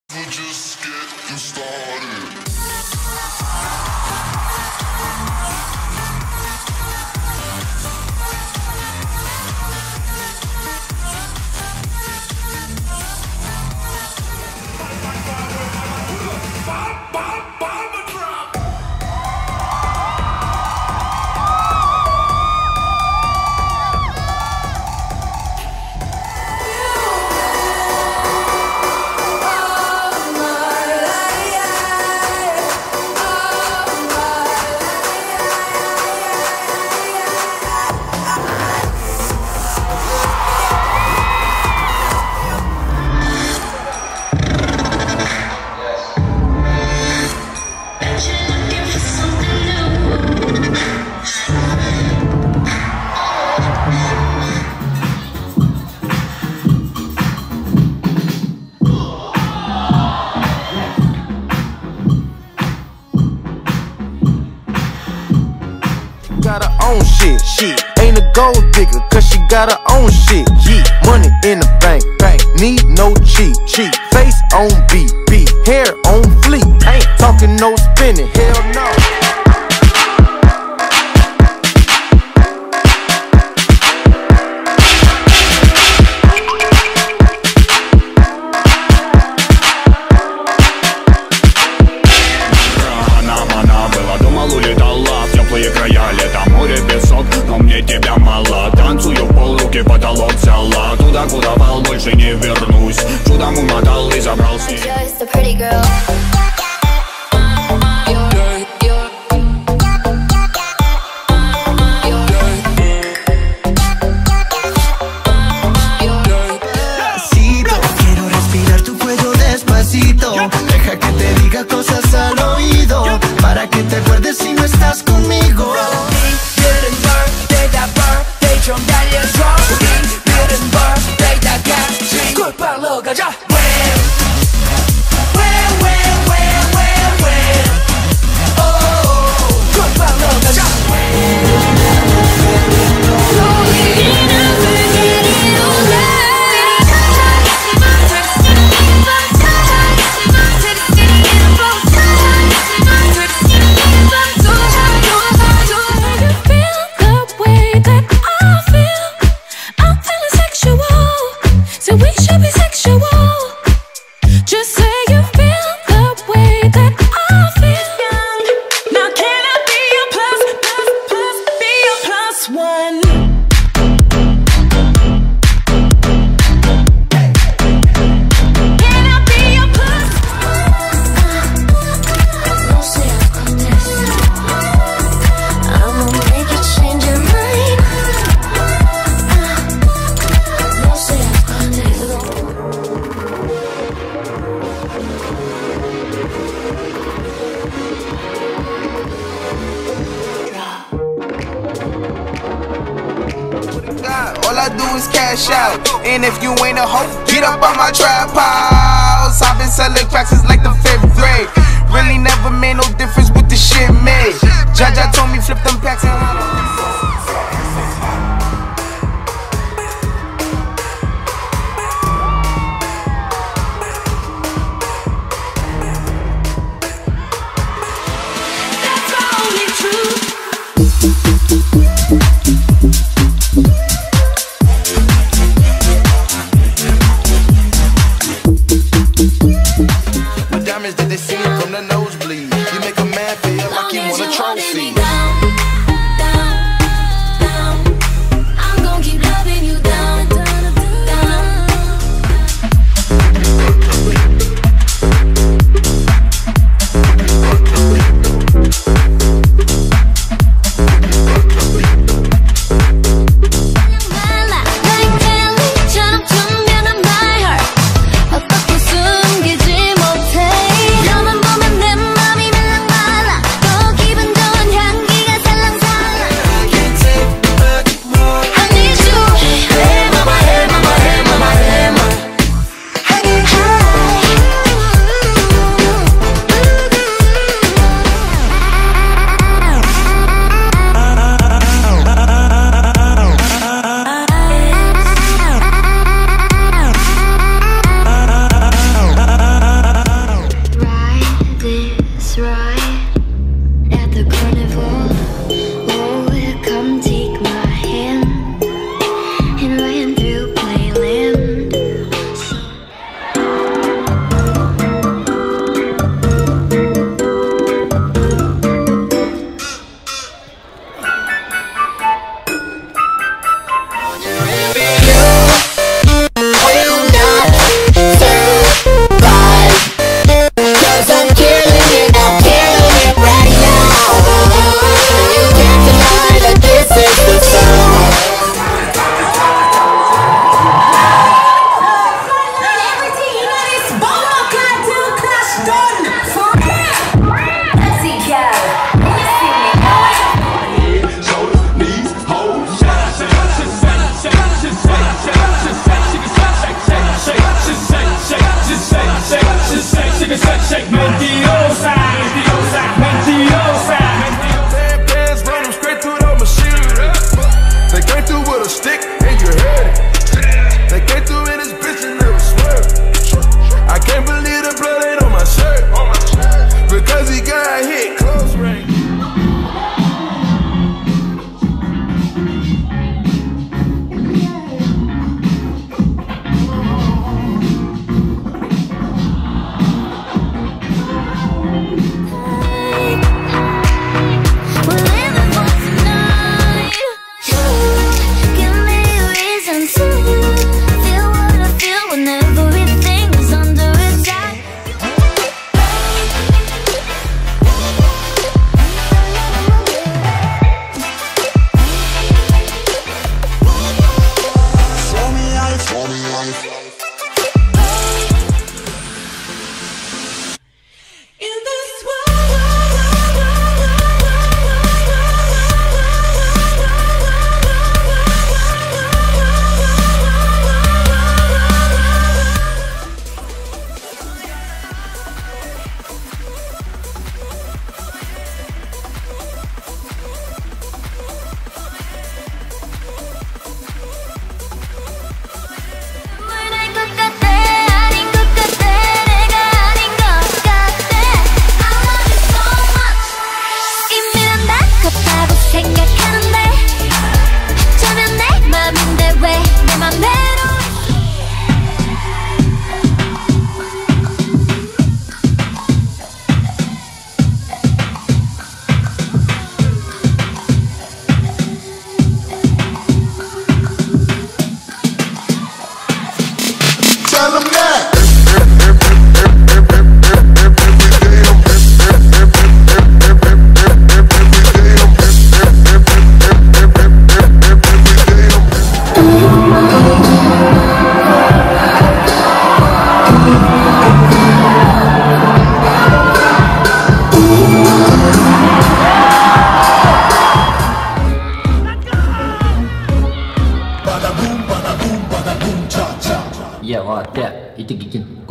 We're just getting started. Got her own shit, ain't a gold digger, cause she got her own shit, money in the bank, need no cheat, face on beat, hair on fleek, ain't talking no spinning, hell no. Края, лето, море, песок, но мне тебя мало. Танцую в пол, руки потолок взяла. Туда, куда пал, больше не вернусь. Чудом умотал и забрал с ней. Quiero respirar tu cuello despacito. Deja que te diga cosas al oído, para que te acuerdes si no estás conmigo. 이른 birthday 다 birthday 좀 달려줘. 이른 birthday 다 같이 꿀빨로 가자. 꿀빨로 가자. All I do is cash out, and if you ain't a hoe, get up on my trap house. I've been selling cracks since like the 5th grade. Really never made no difference with the shit made. Jaja told me flip them packs and did they see it from the nosebleed? You make a man feel like he won a trophy. I'm gon' keep loving you down, down, down. my heart. 어떻게 숨기지 못해. 너만 보면 내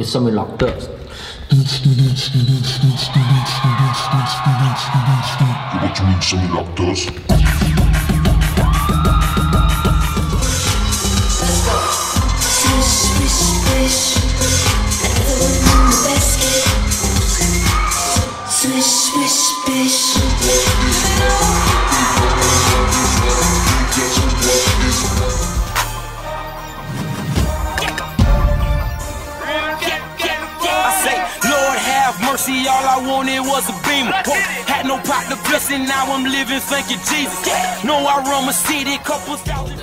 som en lockdörr. What you mean some locked doors? Mercy, all I wanted was a beamer. Had no pot to bless it, now I'm living, thank you Jesus. Know I run my city, couple thousand.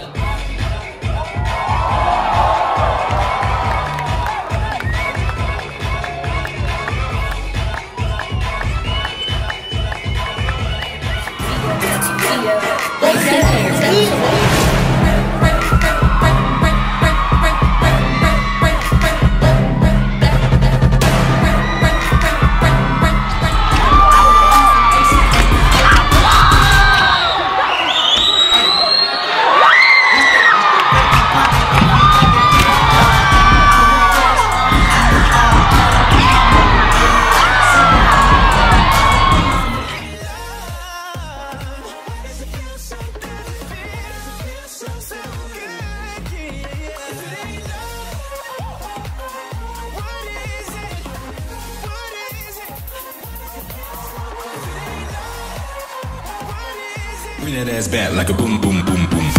Bring that ass back like a boom, boom, boom, boom.